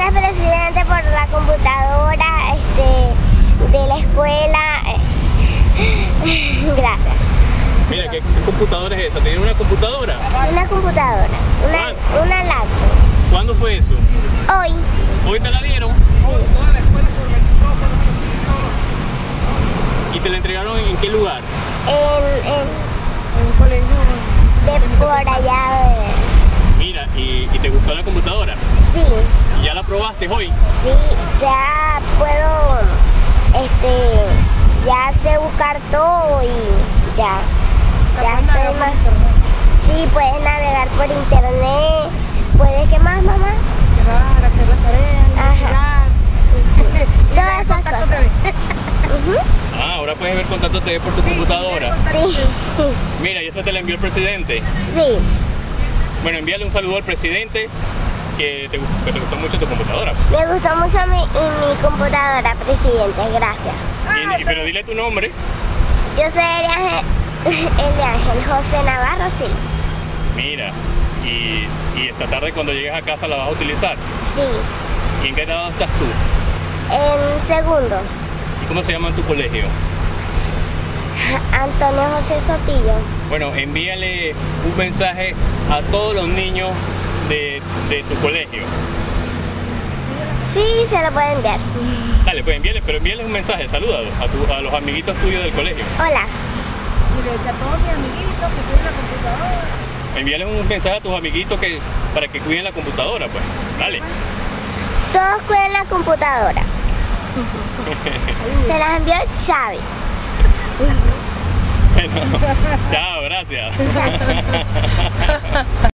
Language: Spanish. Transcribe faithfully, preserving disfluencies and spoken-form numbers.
Gracias, presidente, por la computadora este, de la escuela. Gracias. Mira, ¿qué, qué computadora es esa? ¿Tiene una computadora? Una computadora, una, una laptop. ¿Cuándo fue eso? Hoy. ¿Hoy te la dieron? Sí. Toda la escuela se organizó, fueron así, ¿Y te la entregaron en qué lugar? En, en, en un colegio. de por allá. De... Mira, ¿y, y te gustó la computadora? Sí. ¿Y ya la probaste hoy? Sí, ya puedo, este, ya sé buscar todo y ya. Ya estoy más. Sí, puedes navegar por internet. ¿Puedes qué más, mamá? Llegar, hacer las tareas, Ajá. investigar. Todas esas cosas. Uh-huh. Ah, ahora puedes ver Contacto T V por tu computadora. Sí. Mira, y eso te la envió el presidente. Sí. Bueno, envíale un saludo al presidente, que te, que te gustó mucho tu computadora. Me gustó mucho mi, mi computadora, presidente. Gracias. Y, y- pero dile tu nombre. Yo soy Eliángel, Eliángel José Navarro, sí. Mira, y, y esta tarde cuando llegues a casa la vas a utilizar. Sí. ¿Y en qué grado estás tú? En segundo, ¿Y cómo se llama tu colegio? Antonio José Sotillo. Bueno, envíale un mensaje a todos los niños de, de tu colegio. Sí, se lo puede enviar. Dale, pues envíale, pero envíale un mensaje, salúdalos a, tu- a los amiguitos tuyos del colegio. Hola. Y le a todos mis amiguitos que tienen la computadora. Envíale un mensaje a tus amiguitos que, para que cuiden la computadora, pues. Dale. Todos cuiden la computadora. Se las envió Xavi. Bueno, chao, gracias. Chao.